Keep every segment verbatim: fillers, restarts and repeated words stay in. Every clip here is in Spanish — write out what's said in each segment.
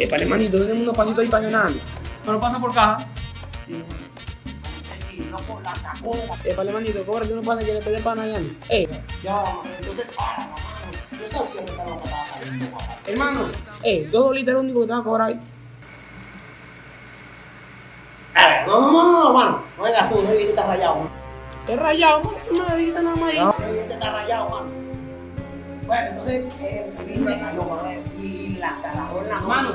Eh, para hermanito, tenemos unos pasitos ahí para cenar. ¿Me lo pasa por caja? Sí. Sí, no por la sacó de la... Eh, para hermanito, cóbrate unos panes que le pedí pana allá. Eh, Ya, entonces, ah, no, mano. Yo sabía que estaba matando. hermano, eh, dos dolitas es lo único que te van a cobrar ahí. A ver, no, no, no, no, mano. No vengas tú, ese billete está rayado, mano. Es rayado, mano, una bebida nada más ahí. No, ese billete está rayado, mano. Bueno, entonces, eh, el billete me cayó, mano. Y la carajó en la mano.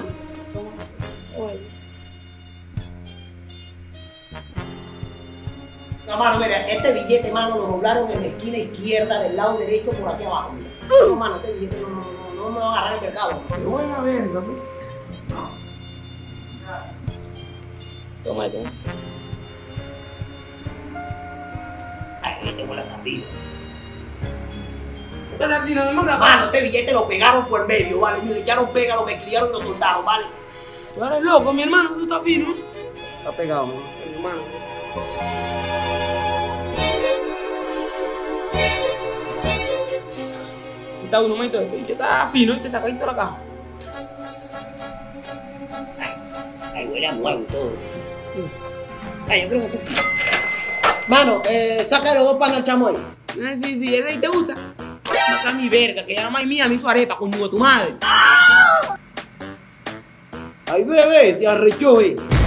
No, mano, mira, este billete, mano, lo doblaron en la esquina izquierda del lado derecho por aquí abajo. Mira. No, mano, ese billete no, no, no, no me va a agarrar el mercado. Qué buena verga, ¿no? Toma esto. Ay, billete huele a sardina. ¿Qué tal si no me manda? Mano, este billete lo pegaron por medio, ¿vale? Me le echaron pega, lo mezclaron y lo soltaron, ¿vale? Tú eres loco, mi hermano, tú estás fino. Está pegado, mano. Mi hermano. Está un momento, este bicho está fino y te saca toda la caja. Ay, huele a nuevo y todo. Ay, yo creo que sí. Mano, eh, saca los dos panes al chamo ahí. Sí, sí, ese ahí te gusta. Saca mi verga, que ya la mamá mía me hizo arepa, coño de tu madre. Ay, bebé, se arrechó, eh.